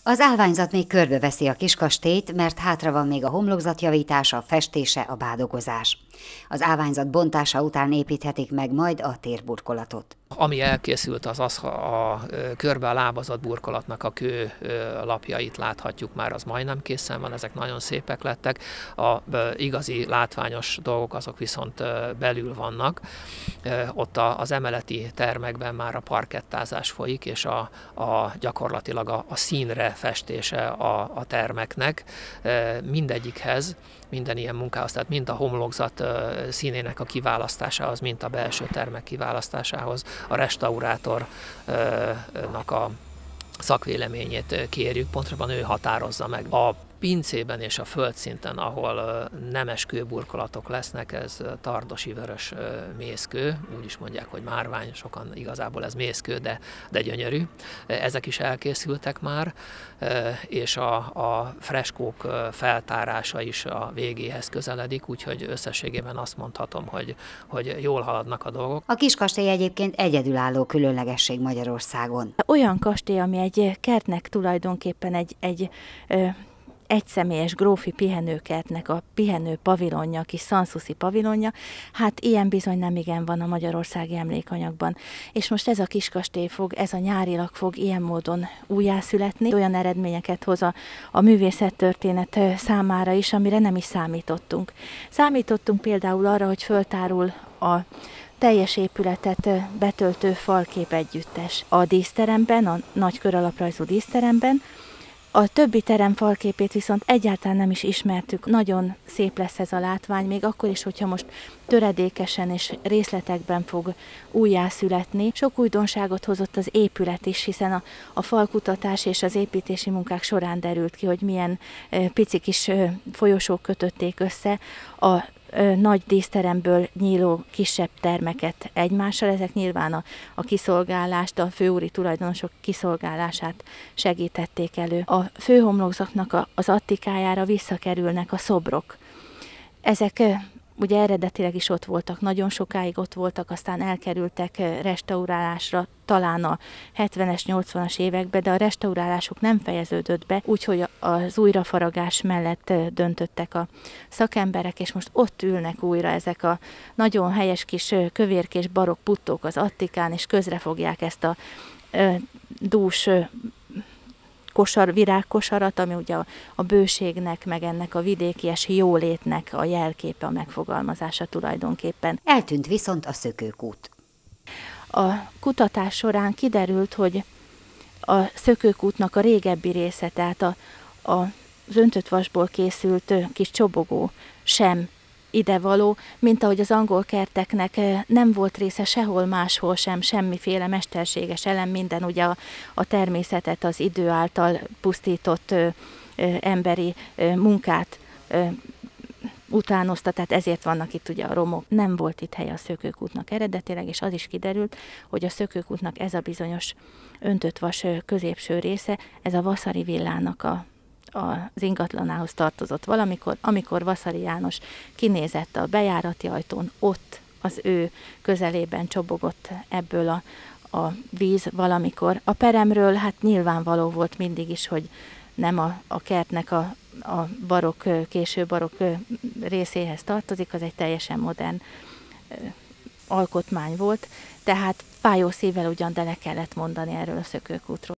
Az állványzat még körbeveszi a kiskastélyt, mert hátra van még a homlokzat javítása, a festése, a bádogozás. Az állványzat bontása után építhetik meg majd a térburkolatot. Ami elkészült, az a körbe a lábazott burkolatnak a kő lapjait láthatjuk már, az majdnem készen van, ezek nagyon szépek lettek. A igazi látványos dolgok azok viszont belül vannak. Ott az emeleti termekben már a parkettázás folyik, és gyakorlatilag a színre festése a termeknek mindegyikhez, minden ilyen munkához, tehát mind a homlokzat színének a kiválasztásához, mint a belső termek kiválasztásához a restaurátornak a szakvéleményét kérjük, pontosabban ő határozza meg. A pincében és a földszinten, ahol nemes kőburkolatok lesznek, ez tardosi vörös mészkő, úgy is mondják, hogy márvány, sokan igazából ez mészkő, de gyönyörű. Ezek is elkészültek már, és a freskók feltárása is a végéhez közeledik, úgyhogy összességében azt mondhatom, hogy jól haladnak a dolgok. A kiskastély egyébként egyedülálló különlegesség Magyarországon. Olyan kastély, ami egy kertnek tulajdonképpen egy egyszemélyes grófi pihenőkertnek a pihenő pavilonja, a kis Sanssouci pavilonja, hát ilyen bizony nem igen van a magyarországi emlékanyagban. És most ez a kiskastély ez a nyárilag fog ilyen módon újjászületni, olyan eredményeket hoz a művészettörténet számára is, amire nem is számítottunk. Számítottunk például arra, hogy föltárul a teljes épületet betöltő falkép együttes a díszteremben, a nagy köralaprajzú díszteremben. A többi terem falképét viszont egyáltalán nem is ismertük. Nagyon szép lesz ez a látvány, még akkor is, hogyha most töredékesen és részletekben fog újjászületni. Sok újdonságot hozott az épület is, hiszen a falkutatás és az építési munkák során derült ki, hogy milyen pici kis folyosók kötötték össze a nagy díszteremből nyíló kisebb termeket egymással. Ezek nyilván a kiszolgálást, a főúri tulajdonosok kiszolgálását segítették elő. A főhomlokzatnak az attikájára visszakerülnek a szobrok. Ezek ugye eredetileg is ott voltak, nagyon sokáig ott voltak, aztán elkerültek restaurálásra, talán a 70-es, 80-as években, de a restaurálásuk nem fejeződött be, úgyhogy az újrafaragás mellett döntöttek a szakemberek, és most ott ülnek újra ezek a nagyon helyes kis kövérkés barokk puttók az attikán, és közre fogják ezt a dús virágkosarat, ami ugye a bőségnek, meg ennek a vidékies jólétnek a jelképe, a megfogalmazása tulajdonképpen. Eltűnt viszont a szökőkút. A kutatás során kiderült, hogy a szökőkútnak a régebbi része, tehát az öntött vasból készült kis csobogó sem idevaló, mint ahogy az angol kerteknek nem volt része sehol máshol sem, semmiféle mesterséges elem, minden ugye a természetet, az idő által pusztított emberi munkát utánozta, tehát ezért vannak itt ugye a romok. Nem volt itt helye a szökőkútnak eredetileg, és az is kiderült, hogy a szökőkútnak ez a bizonyos öntött vas középső része, ez a Vasari villának az ingatlanához tartozott valamikor, amikor Vasari János kinézett a bejárati ajtón, ott az ő közelében csobogott ebből a víz valamikor. A peremről hát nyilvánvaló volt mindig is, hogy nem a kertnek a késő barokk részéhez tartozik, az egy teljesen modern alkotmány volt, tehát fájó szívvel ugyan, de le kellett mondani erről a szökőkútról.